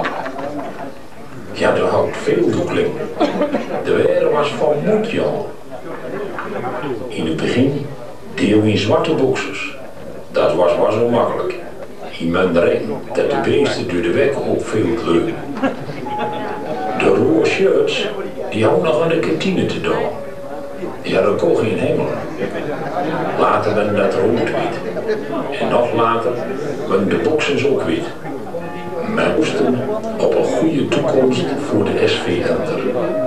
Ja, er houdt veel doekling. De weer was van moed, ja. In het begin deel in zwarte boxers. Dat was wel zo makkelijk. In mijn ring dat de beesten door de weg op veel kleuren. De rode shirts, die hadden nog aan de kantine te doen. Die hadden ook geen hemel. Later werden dat rood wit. En nog later werden de boxers ook wit. Wij moesten op een goede toekomst voor de SV Enter.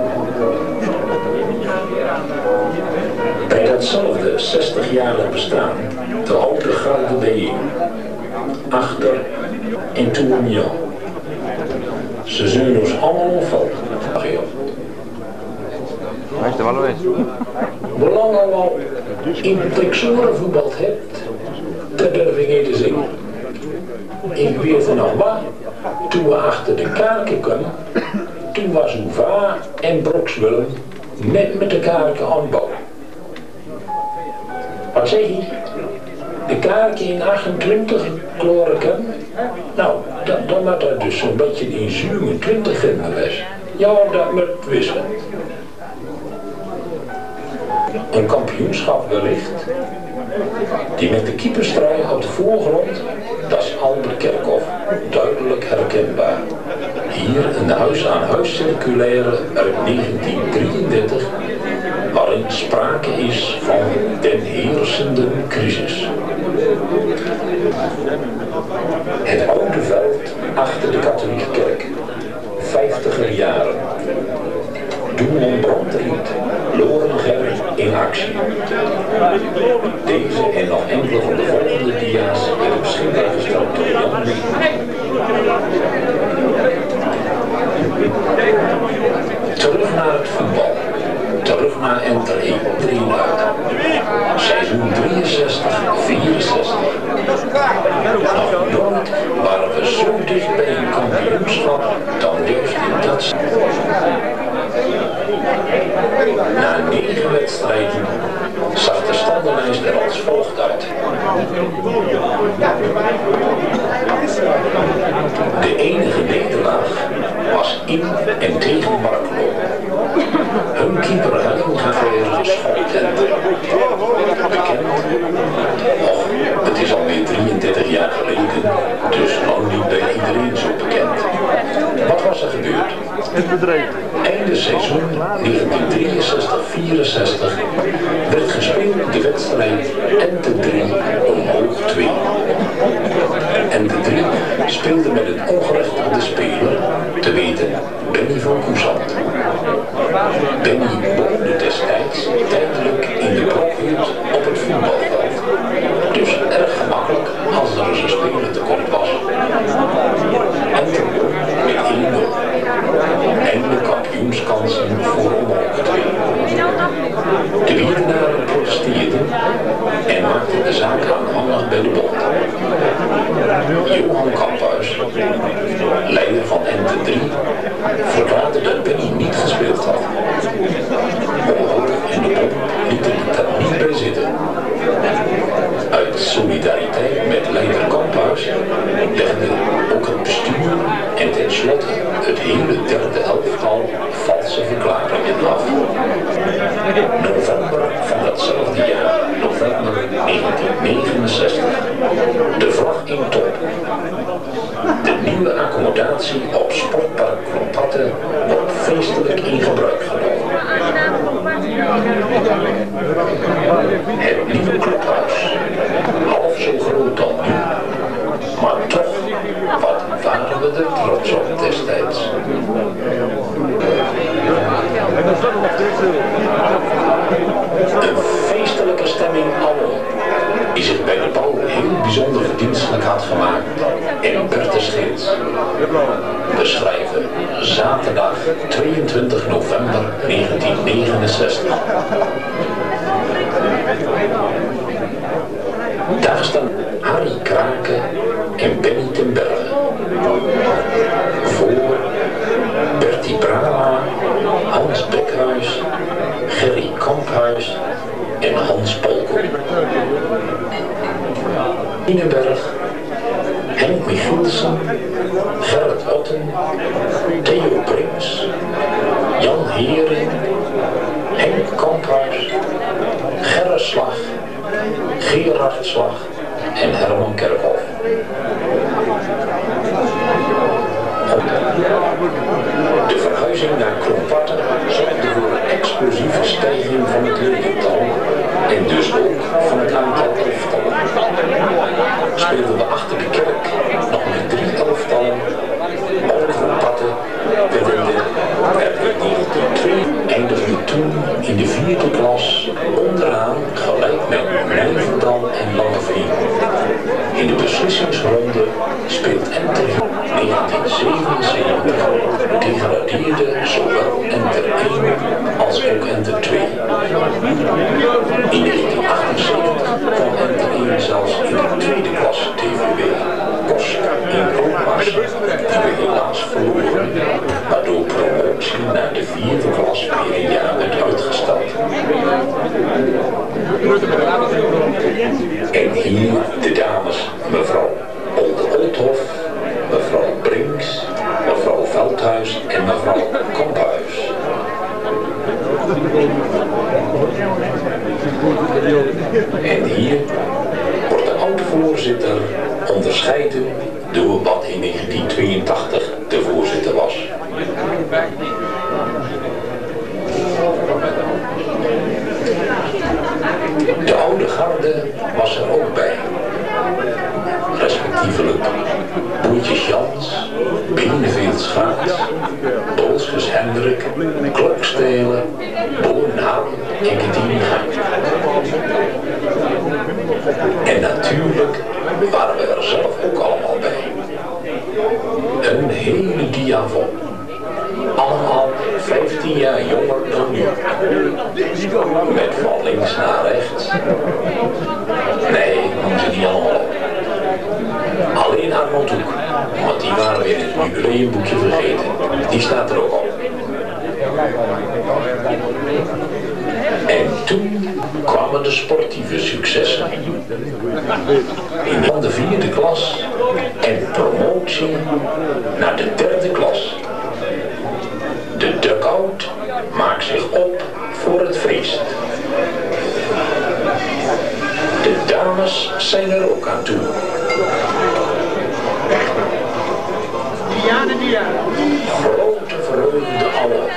Bij datzelfde 60-jarige bestaan, de oude gouden bijeen. Achter en toen ja. Ze zullen ons allemaal opvallen. Hij is er wel eens. Belang al in Texoren voetbald hebt, dat durf ik niet te zien. Ik weet nog wat, toen we achter de Kaarken kwamen, toen was Uva en Brokswillen net met de Kaarken aan bouw. Wat zeg je? De Kaarken in 28 kloren. Nou, dan moet dat dus zo'n beetje in 27 geweest. Ja, dat moet wisselen. Een kampioenschap wellicht, die met de keeperstrijd op de voorgrond, dat is Albert Kerkhoff, duidelijk herkenbaar. Hier een huis-aan-huis circulaire uit 1933, waarin sprake is van den heersende crisis. Het oude veld achter de katholieke kerk, 50er jaren. Doelman Brandriet, Lorengerm in actie. Deze en nog enkele van de volgende dia's werden beschikbaar gesteld door Jan Mee. Terug naar het voetbal. Terug naar Enter 1, 3 uit. Seizoen 63-64. Nog nooit waren we zo dicht bij een kampioenschap dan juist in dat. Na 9 wedstrijden zag de standenlijst er als volgt uit. De enige nederlaag was in en tegen Marklo. Hun keeper Helling gaf weer een schottent. Bekend? Och, het is alweer 33 jaar geleden, dus lang niet bij iedereen zo bekend. Wat was er gebeurd? Het bedrijf. Einde seizoen 1963-64 werd gespeeld de wedstrijd Ente 3 omhoog 2. Ente 3 speelde met een ongerechtigde speler, te weten Benny van Cousant. Benny woonde destijds tijdelijk in de Brokhut op het voetbalveld. Dus erg gemakkelijk als er eens een speler tekort was. Ente met 1-0. Einde kampioenskansen voor omhoog 2. De Wiedenaren protesteerden en maakten de zaak aanhangig bij de bond. Johan Kamphuis, leider van Ente 3, verklaarde dat Benny niet gespeeld had. Omhoog en de bond lieten het niet bij zitten. Uit solidariteit met leider Kamphuis legde ook het bestuur en tenslotte het hele derde elftal valse verklaringen af. November van datzelfde jaar, november 1969. De vlag in top. De nieuwe accommodatie op Sportpark Krompatte wordt feestelijk in gebruik genomen. Het nieuwe clubhuis, half zo groot dan nu, maar toch, wat waren we er trots op destijds. Een feestelijke stemming alom, die zich bij de bouw heel bijzonder verdienstelijk had gemaakt, en Berthe Scheels. We schrijven zaterdag 22 november 1969. Daar staan Harry Kraken en Benny ten Berge. Voor Bertie Brama, Hans Bekhuis, Gerry Kamphuis en Hans Polko. Inenberg, Henk Michielsen, Gerrit Otten, Theo Brings, Jan Hering, Henk Kamphuis, Gerrit Slag, Gerard Slag en Herman Kerkhoff. De verhuizing naar Krompatte zorgde voor een explosieve stijging van het ledental en dus ook van het aantal elftallen. Speelden we achter de kerk nog met 3 elftallen, alle Krompatte werden er in 1902 eindigde toen in de 4e klas onderaan gelijk met Nijverdal en Langeveen. In de beslissingsronde speelt Ente 1977 degradeerde zowel Ente 1 als ook Ente 2. In 1978 kwam Ente 1 zelfs in de 2e klasse TVB Kosk in Roodmars, die we helaas verloren, waardoor promotie naar de 4e klas weer een jaar werd uitgesteld. En hier de dames, mevrouw Olde-Oldhoff, mevrouw Brinks, mevrouw Veldhuis en mevrouw Kamphuis. En hier wordt de oud-voorzitter onderscheiden door wat in 1982 de voorzitter was. De oude garde was er ook bij. Respectievelijk Boertjes Jans, Beneveld Schaats, Bolsges Hendrik, Klokstelen, Boon Haan en Gedien Geit. links naar rechts. Nee, noem ze niet allemaal op. Alleen Arnold Hoek, want die waren we in het jubileumboekje vergeten. Die staat er ook op. En toen kwamen de sportieve successen. In de 4e klas en promotie naar de 3e klas. De dugout maakt zich op voor het feest. De dames zijn er ook aan toe. Grote vreugde allen.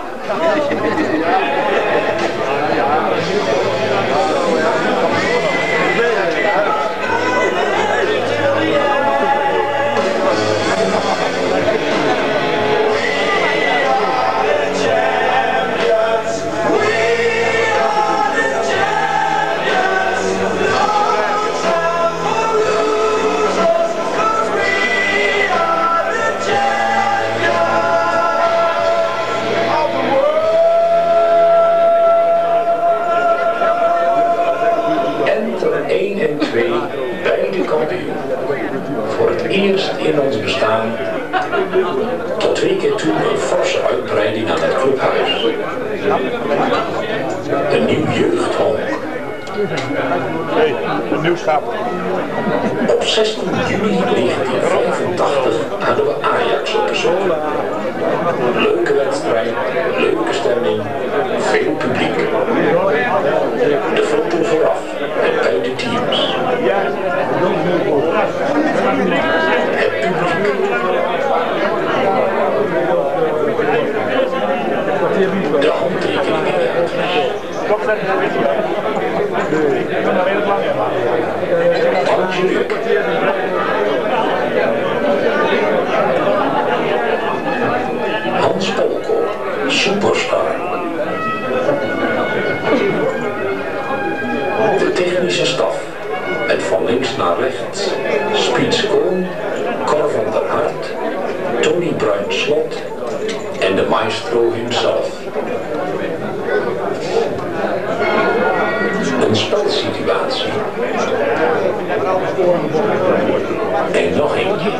Eerst in ons bestaan, tot 2 keer toe een forse uitbreiding aan het clubhuis. Een nieuw jeugdhonk. Een nieuw schap. Op 16 juli 1985 hadden we Ajax op bezoek. Leuke wedstrijd, leuke stemming, veel publiek. De foto vooraf en bij de teams. Het publiek. De handtekeningen. Angelique. Hans Polko, superstar. De technische staf, met van links naar rechts, Spiets Koon, Cor van der Hart, Tony Bruin-Slot en de maestro himself. Een spelsituatie. En nog eentje.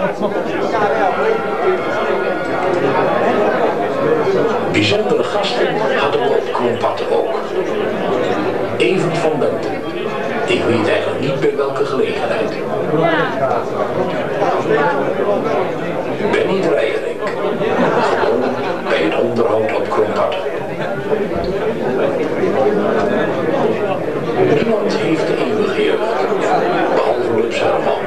Bijzondere gasten hadden we op Krompatten ook. Even van Benten. Ik weet eigenlijk niet bij welke gelegenheid. Benny Dreierink. Gewoon bij het onderhoud op Krompatten. Niemand heeft de eeuwige jeugd, behalve Lubs Herman.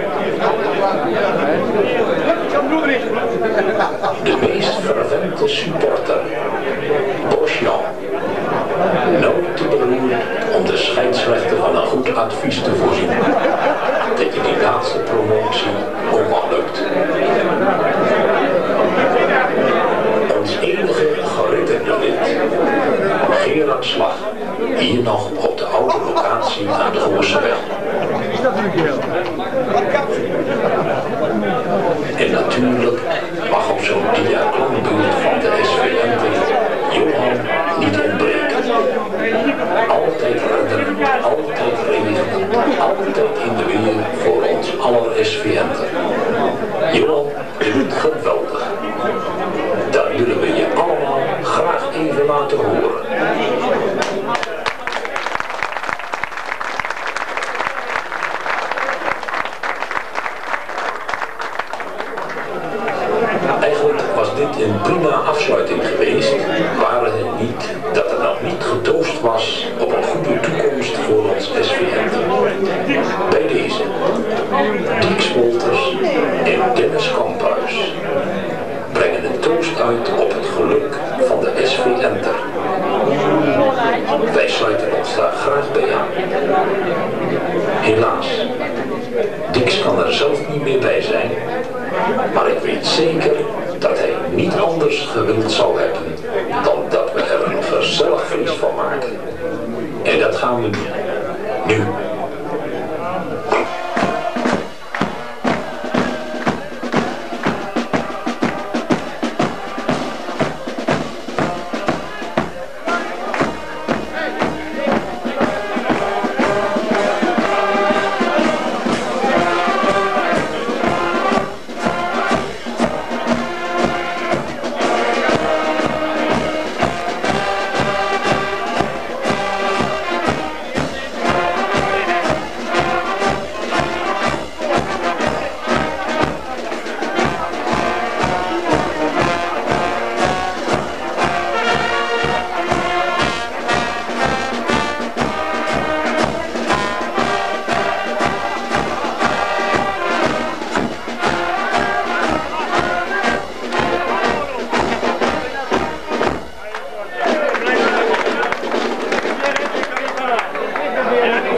De meest fervente supporter, Bosjan. Nooit te beroerd om de scheidsrechter van een goed advies te voorzien. Dat je die laatste promotie ook al lukt. Ons enige geritterde lid, Gerard Slag, hier nog op de oude locatie aan de Goorseweg. En natuurlijk mag op zo'n diaconbuurt van de SVNT Johan niet ontbreken. Altijd redden, altijd regelen, altijd in de weer voor ons aller SVN'ten. Johan, je bent geweldig. Dat willen we je allemaal graag even laten horen. Eigenlijk was dit een prima afsluiting geweest, waren het niet dat er nog niet getoost was op een goede toekomst voor ons SVN. Bij deze, Dieks Wolters en Dennis Kamphuis brengen een toast uit op het geluk van de SVN'ter. Wij sluiten ons daar graag bij aan. Helaas, Dieks kan er zelf niet meer bij zijn, maar ik weet zeker dat hij niet anders gewild zou hebben dan dat we er een gezellig feest van maken. En dat gaan we doen. Nu. weer.